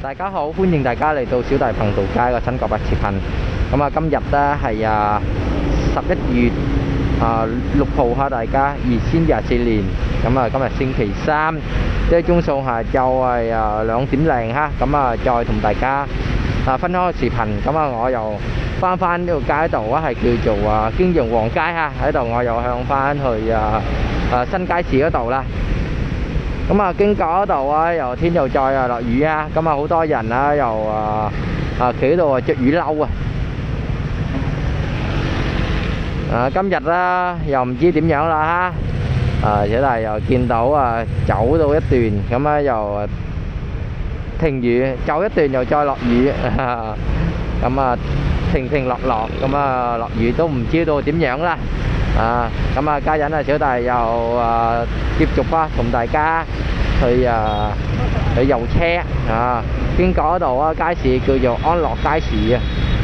大家好，歡迎大家嚟到小弟頻道街個新角白視頻。咁啊，今日咧係11月6號哈，大家2024年。咁啊，今日星期三，即係鐘數下晝係2點零哈。咁啊，再同大家分開個視頻。咁啊，我又翻呢個街度啊，係叫做京陽黃街哈。喺度我又向翻去新街市嗰度啦。咁啊，經過嗰度啊，又天又再落雨啊，咁啊好多人啊，又企喺度着雨褸啊。今日啦，又唔知點樣啦哈。小弟又見到走到一段，咁啊又停雨，走一段又再落雨，咁啊停停落落，咁啊落雨都唔知道點樣啦。咁啊，家陣小弟又接續同大家去遊車經過嗰度街市叫做安樂街市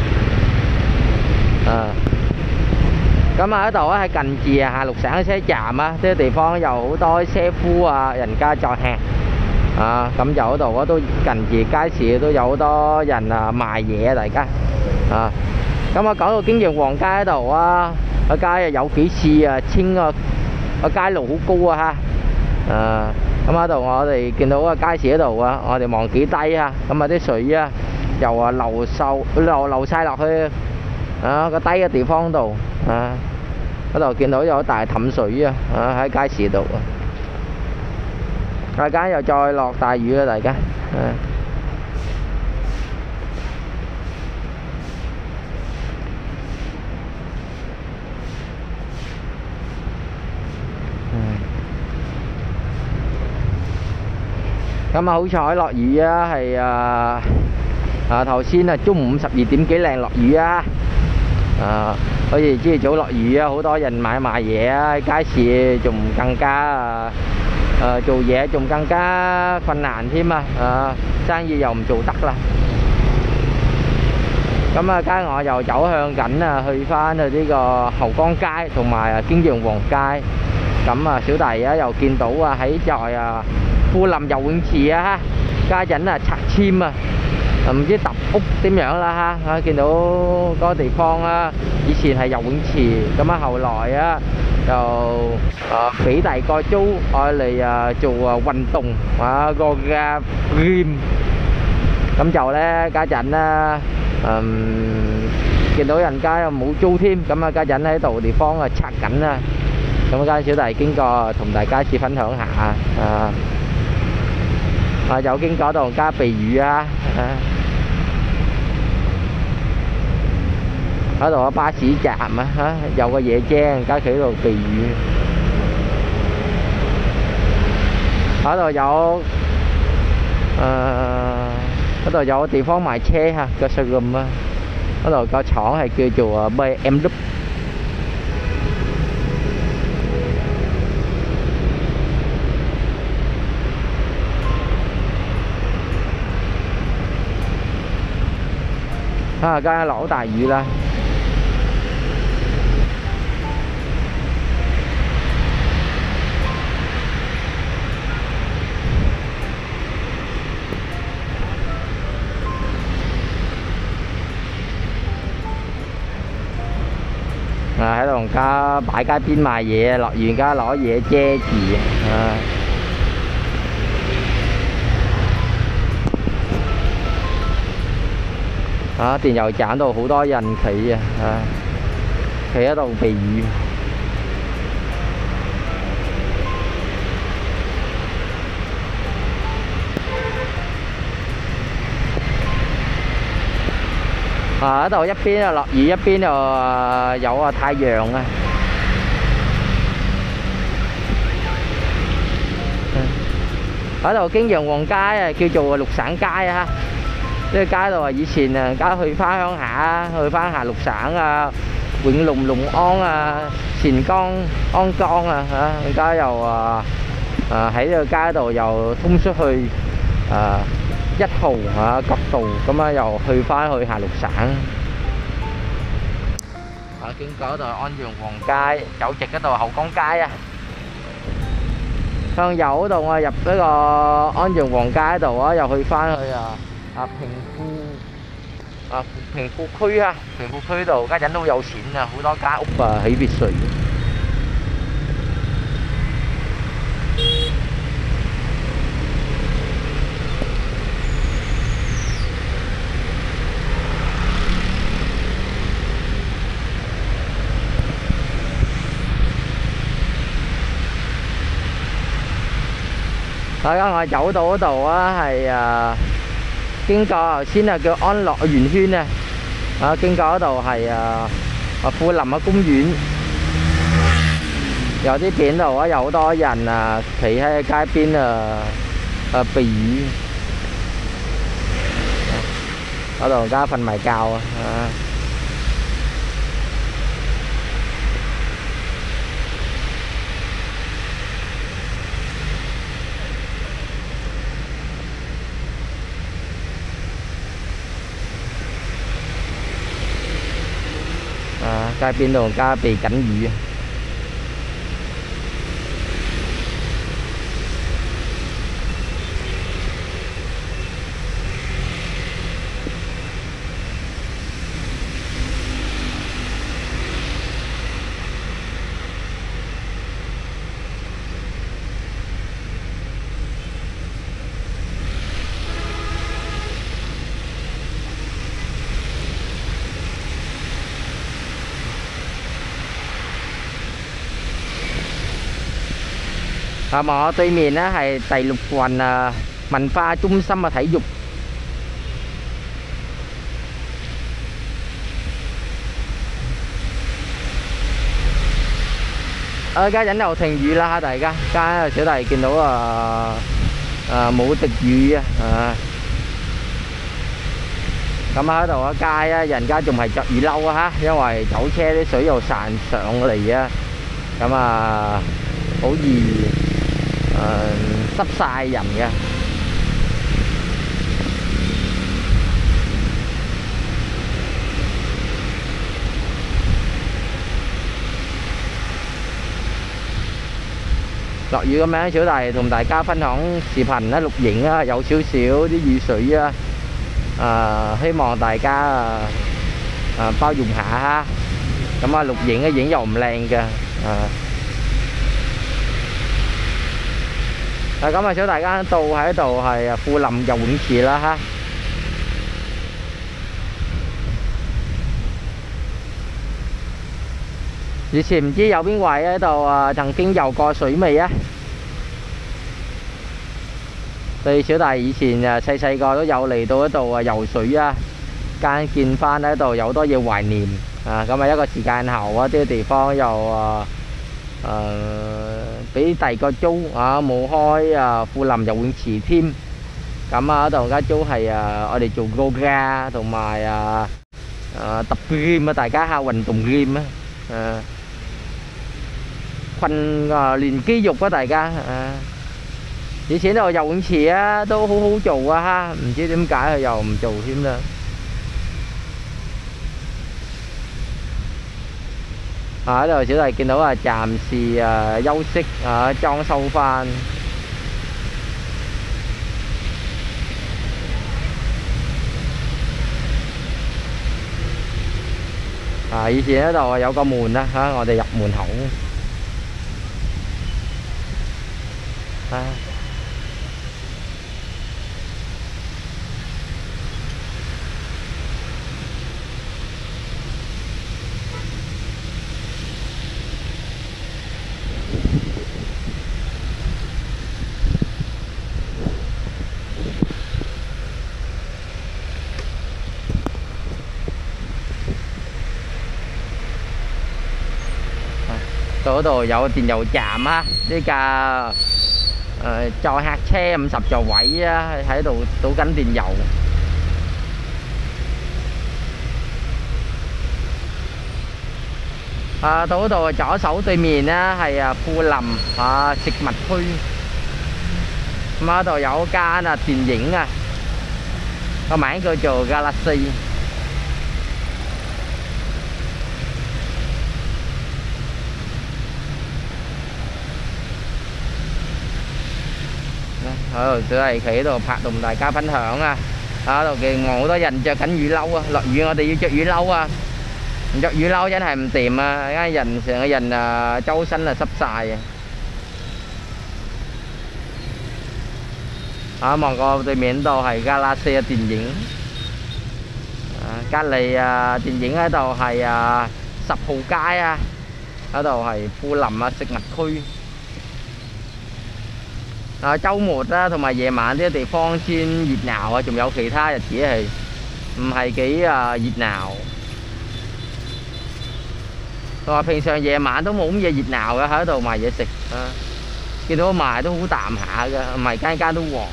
咁啊，喺度喺近住下綠省車站啊，啲地方有好多車夫人家載客咁就嗰度都近住街市都有好多人賣嘢大家咁啊，講到京陽黃街嗰度個街有幾次清個街路好高哈咁喺度我哋見到個街市嗰度我哋望幾低咁啊啲水又流晒落去個低嘅地方度嗰度見到有大氹水喺街市度大家又再落大雨啦大家咁好彩落雨係頭先中午12點幾零落雨好似朝早落雨好多人買嘢街市仲更加做嘢仲更加困難添生意又唔做得啦。咁家我又走向緊去翻去呢個後江街同埋京陽黃街。咁小弟又見到喺在富林游泳池家陣拆遷唔知揼屋點樣啦見到嗰個地方以前係游泳池，咁後來就俾第二個租愛嚟做運動個嘅 gym， 咁就咧家陣見到人家又冇租添，咁家陣喺度地方拆緊咁間小弟經過同大家一齊分享下有經過度加避雨喺度巴士站有個嘢精加企喺度避雨，喺度有地方賣車個 showroom嗰度個廠係叫做BMW。家下落好大雨啦，喺度家擺街邊賣嘢，落雨家攞嘢遮住電油站度好多人企企喺度避雨。喺度一邊落雨，一邊又有太陽喺度京陽黃街叫做綠省街呢個街度以前家去翻鄉下去翻下綠省永隆、隆安善江、安江而家又喺呢個街度又通出去1號角道，咁又去翻去下綠省經過嗰度安陽黃街，走直嗰度後江街向右嗰度入呢個安陽黃街度又去翻去平富區啊，平富區度家陣都有錢啊，好多間屋啊起別墅。大家我走到嗰度啊，係經過頭先叫安樂園圈啊，經過嗰度係富林公園，有啲片度啊，有好多人企喺街邊避雨，嗰度而家瞓埋覺啊。街邊度而家避緊雨。望我對面呢係第6郡文化中心體育。家陣又停雨啦，大家小弟見到冇滴雨啊。咁喺度街啊，人家仲係着雨褸啊，因為走車啲水又散上嚟啊，咁好易濕晒人嘅。落雨咁樣，小弟同大家分享視頻啦、錄影啊，有少少啲雨水啊，希望大家包容下咁錄影嘅影又唔靚嘅咁小大家到喺度係富林游泳池啦以前唔知有邊位喺度曾經游過水未啊？對小弟以前細個都有嚟到嗰度游水啊，見翻喺度有好多嘢懷念咁一個時間後啲地方又俾第二個租冇開富林游泳池添，咁嗰度而家租係我哋做yoga同埋tập gym大家運動 gym訓練肌肉大家以前度游泳池都好好做唔知點解佢又唔做添啦。喺度小弟見到暫時休息裝修翻。以前呢度有個門我哋入門口。嗰度有電油站呢架載客車50座位喺度倒緊電油。到嗰度左手對面係富林食物區，咁嗰度有間電影個名叫做 Galaxy。小弟企喺度拍同大家分享度kìa ngồi好多人着緊雨褸啊，落雨我哋要着雨褸啊，唔着雨褸真係唔掂啊，而家人成個人啊周身啊濕晒啊。望過對面度係Galaxy電影，隔離電影嗰度係10號街啊，嗰度係富林食物區。週末啦，同埋夜晚啲地方先熱鬧啊，仲有其他日子係唔係幾熱鬧？同埋平常夜晚都冇乜嘢熱鬧嘅，喺度賣嘢食啊，見到賣都好淡下嘅，唔係間間都旺。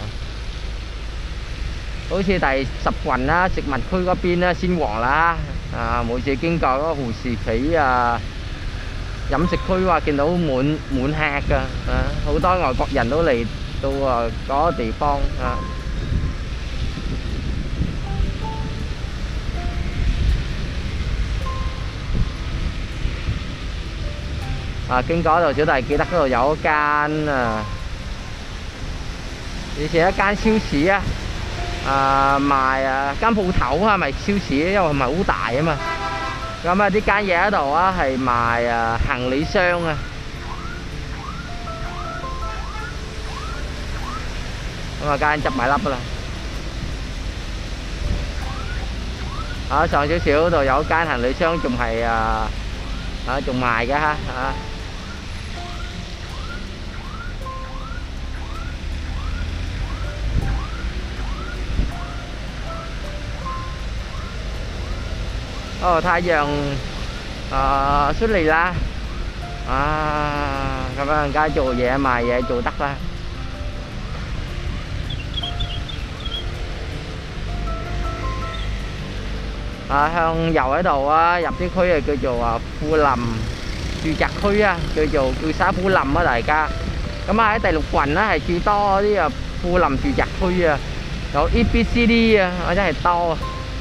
好似第10群啦，食物區嗰邊啦先旺啦，每次經過嗰個胡士企飲食區話見到滿客㗎，好多外國人都嚟到嗰個地方經過嗰度，小弟記得嗰度有一間以前一間超市賣間鋪頭係咪超市？因為唔係好大啊嘛。咁呢間嘢喺度係賣行李箱咁間執埋笠㗎啦。上少少度有間行李箱仲係仲賣嘅太陽出嚟啦，咁樣而家做嘢賣嘢做得啦。向右喺度入啲區叫做富林住宅區叫沙富林大家。咁喺第6群係最多啲富林住宅區有 ABCD 真係多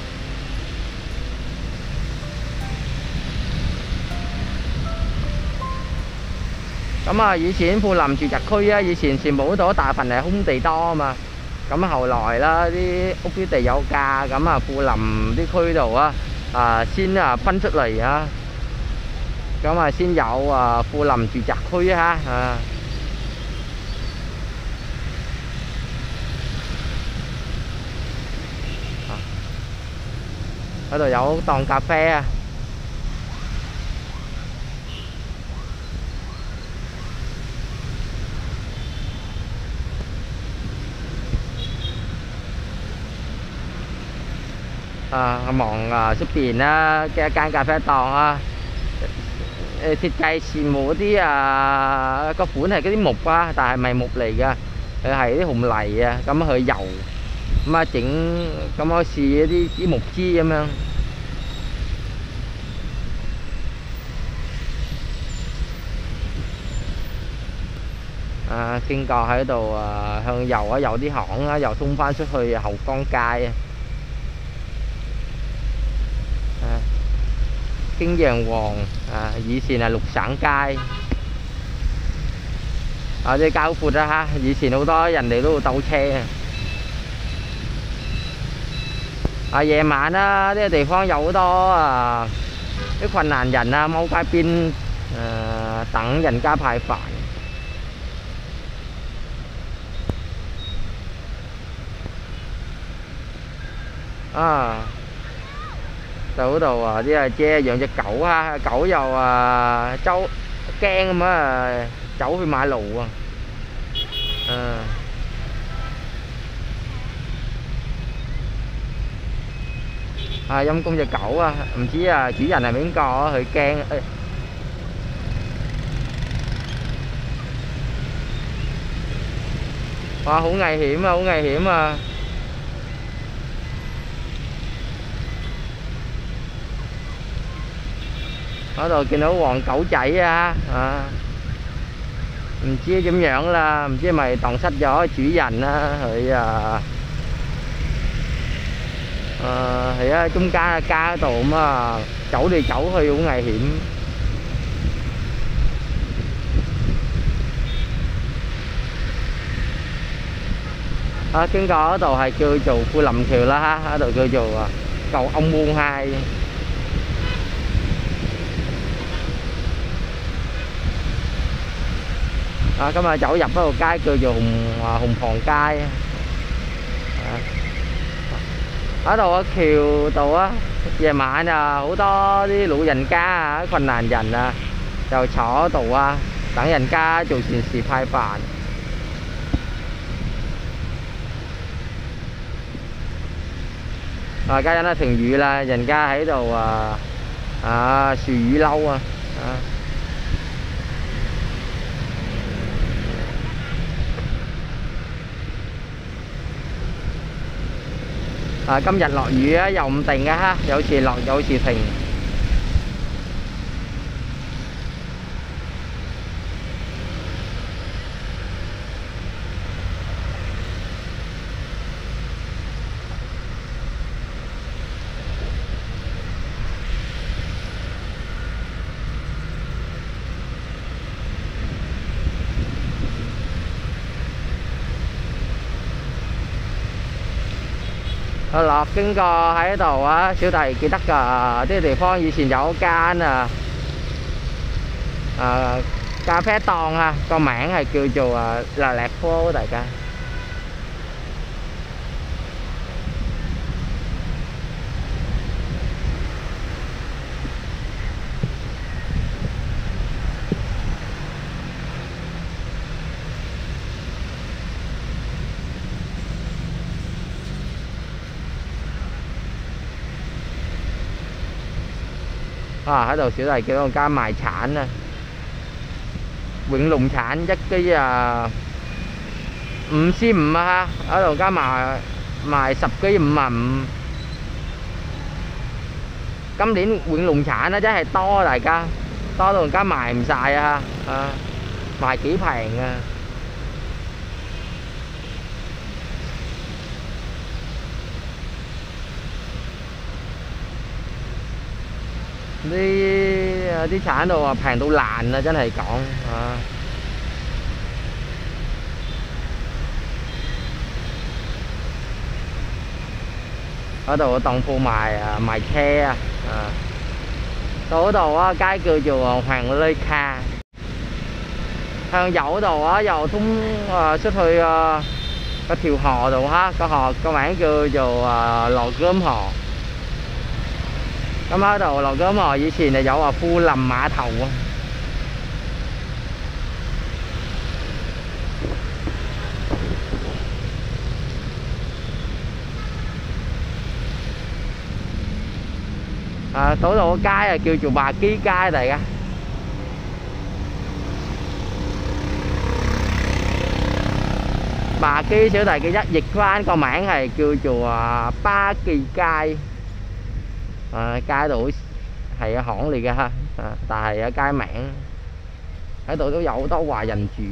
咁以前富林住宅區以前全部嗰度大份係空地多啊嘛。咁後來啦，啲屋啲地有價，咁富林啲區度先分出嚟咁先有富林住宅區嗰度有檔咖啡望出邊嘅一間咖啡檔設計樹木嗰啲個款係嗰啲木但係唔係木嚟㗎，佢係啲紅泥咁佢油整咁我試一啲木枝咁樣經過喺度向右有啲巷又通返出去後江街經洋王以前係綠省街啲交闊以前好多人哋都會鬥車夜晚呢個地方有好多啲困難人踎街邊等人家派飯就嗰度啲阿姐養隻狗狗又驚咁走去馬路陰公隻狗唔知主人係邊個佢驚哇好危險好危險嗰度見到黃狗仔唔知點樣啦，唔知係咪蕩失咗主人佢係中間嘅街度走嚟走去好危險經過嗰度係叫做富林橋啦嚇，嗰度叫做cầu Ông Buôn 2。今日走入嗰條街叫做紅房街。ở度橋度á，夜晚啊好多啲老人家啊、困難人啊，就坐喺度啊，等人家做善事派飯。家陣都停雨啦，人家喺度樹雨褸啊。今日落雨啊，又唔定嘅哈，有時落有時停。落經過喺度啊，小弟記得㗎，啲地方以前有間咖啡檔啊，個名係叫做là Lạc Phố大家。喺度小弟見到間賣橙啊，永隆橙一機5.5啊，喺度加賣10機55。今年永隆橙啊真係多，大家多到而家賣唔晒啊，賣幾平啊。啲橙度平到爛啊，真係講嗰度當鋪賣車到嗰度街叫做Hoàng Lê Kha，向右嗰度又通出去個條河度個河個名叫做Lò Gom河。咁喺度Lò Gom河以前就有富林碼頭嗰度個街叫做Bà Ký街嚟嘅。Bà Ký小弟記得譯翻個名係叫做Ba Kỳ街。街度係巷嚟嘅哈，但係街名喺度都有好多華人住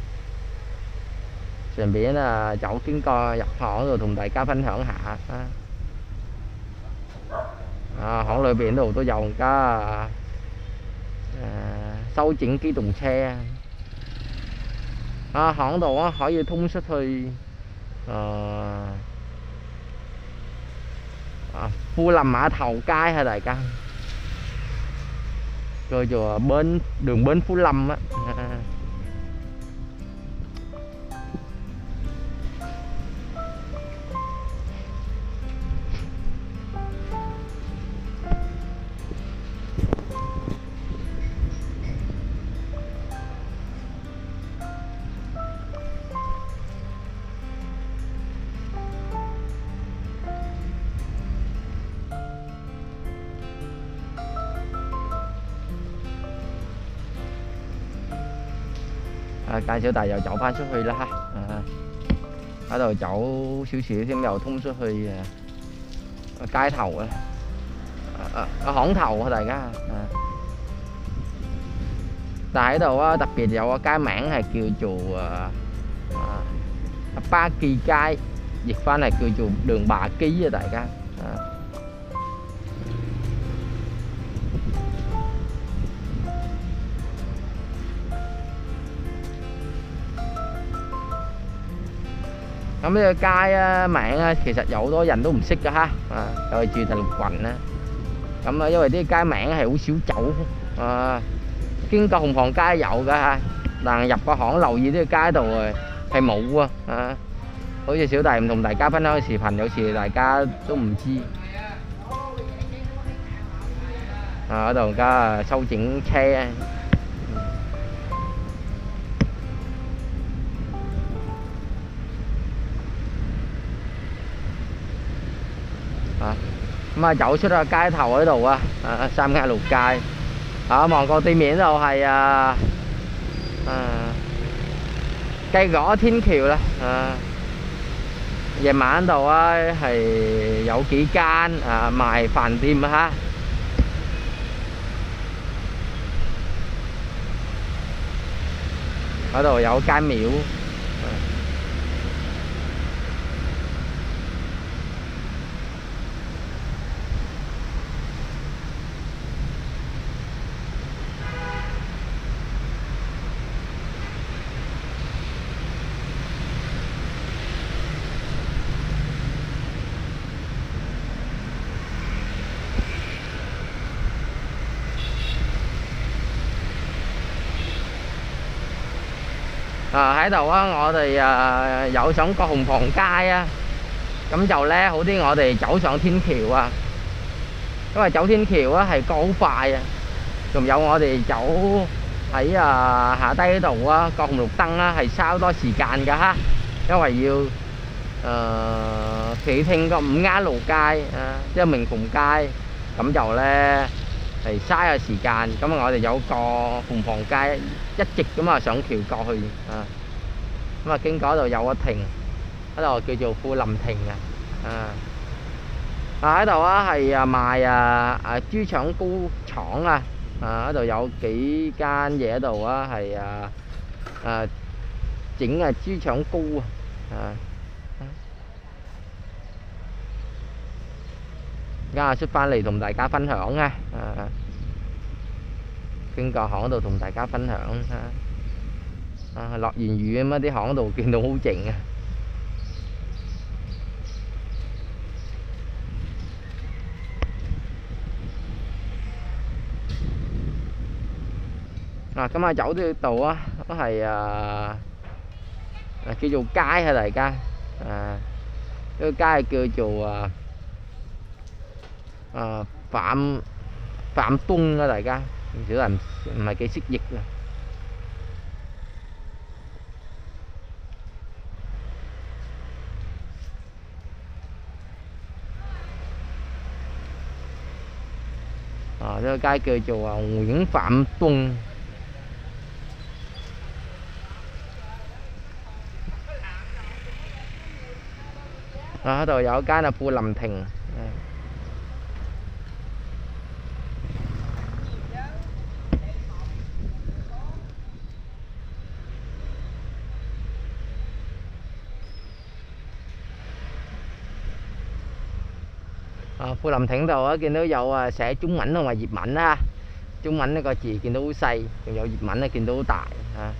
順便走經過入巷度同大家分享下巷裏邊度都有而家修整機動車巷度可以通出去富林碼頭街ha大家，叫做đường Bến Phú Lâm á。介紹大又走翻出去啦喺度走少少先又通出去街頭巷頭大家但喺度特別有個街名係叫做Ba Kỳ街，譯翻係叫做đường Bà Ký大家咁呢個街啊名啊，其實有好多人都唔識㗎哈，就係住大陸郡啦。咁啊，因為啲街名係好少走啊，經過紅磡街有㗎嚇，但係入個巷留意呢個街道係冇啊，好似小弟唔同大家分享嘅視頻，有時大家都唔知。嗰度而家修整車咁啊走出個街頭嗰度啊，三亞路街，望過對面就係cây gõ天橋啦，夜晚度啊係有幾間賣飯店啊嚇，嗰度有間廟。喺度啊，我哋有上個紅房街啊，咁就咧好啲，我哋走上天橋啊，因為走天橋啊係過好快啊，仲有我哋走喺下低度啊，過紅綠燈啊係嘥好多時間㗎哈，因為要企聽個五亞路街即係明鳳街，咁就咧係嘥下時間。咁我哋有個紅房街一直咁上橋過去咁經過嗰度有個亭，嗰度叫做富林亭喺度係賣豬腸糕廠嗰度有幾間嘢喺度係整豬腸糕而家出翻嚟同大家分享經過巷度同大家分享落完雨咁啲巷度見到好靜咁走呢度都係叫做街大家呢個街係叫做phạm東大家少人唔係幾識譯呢個街叫做nguyễn phạm東。嗰度有間富林亭。富林亭度見到有寫中文同埋粵文中文呢個字見到好細，仲有粵文見到好大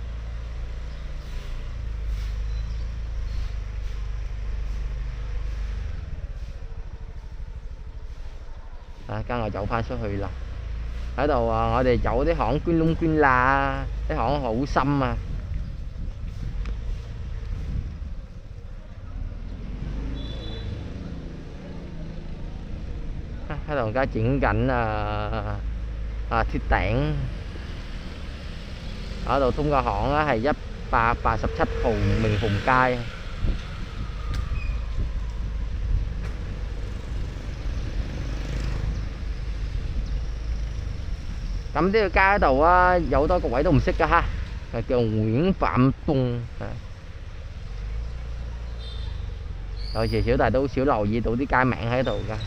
跟我走翻出去啦。喺度我哋走啲巷捐窿捐罅啲巷好深喺度而家整緊鐵頂，嗰度通過巷係187號明鳳街。咁呢個街度有好多個位都唔識㗎哈，叫nguyễn phạm東有時小弟都好少留意到啲街名喺度㗎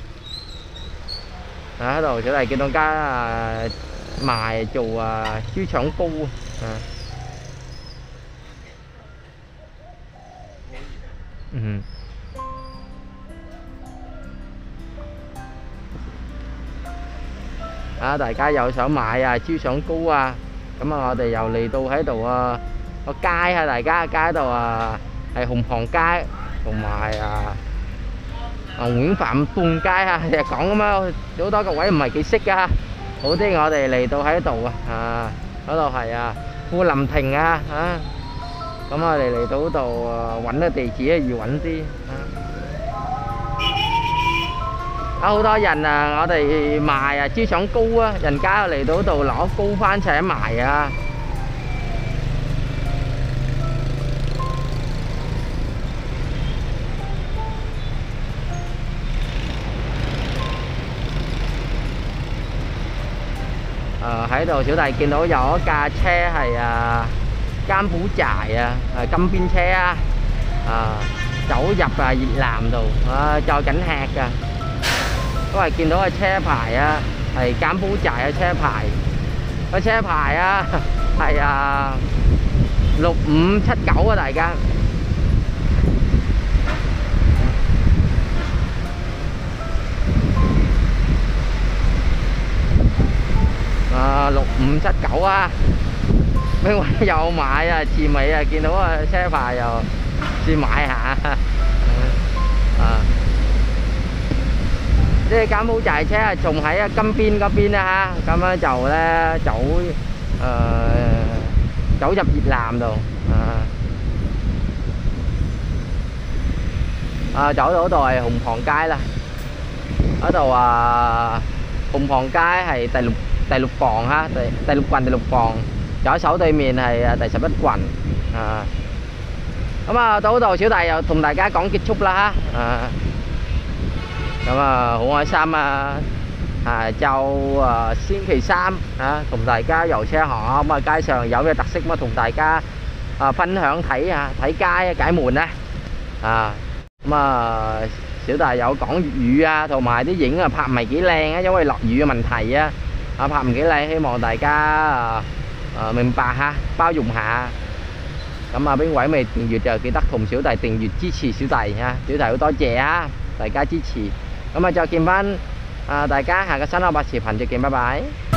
喺度小弟見到間賣做豬腸糕大家又想買豬腸糕咁我哋又嚟到喺度個街大家街度係紅塘街同埋nguyễn phạm頓街啊，成日講咁樣，好多各位唔係幾識噶，好啲我哋嚟到喺度嗰度係富林亭咁我哋嚟到嗰度揾個地址易揾啲好多人我哋賣豬腸糕人家嚟到度攞糕翻齊賣喺度小弟見到有一架車係柬埔寨金邊車走入越南度載緊吃㗎，因為見到個車牌係柬埔寨嘅車牌，個車牌係6579大家。6579邊位有買次尾見到個車牌又試買下即係柬埔寨車仲喺金邊嗰邊咁樣就咧走入越南度走到嗰度係紅塘街啦，嗰度紅塘街係第六房第六郡第六房，左手對面係第11郡咁到度小弟又同大家講結束啦咁好開心就星期三同大家遊車河咁街上有咩特色咁同大家分享睇街解悶咧咁小弟有講粵語同埋啲影拍唔係幾靚因為落雨嘅問題拍唔幾靚，希望大家明白包容下。咁邊位未訂閱就記得同小弟訂閱支持小弟小弟好多謝大家支持。咁再見翻大家下個新開拍視頻再見，拜拜。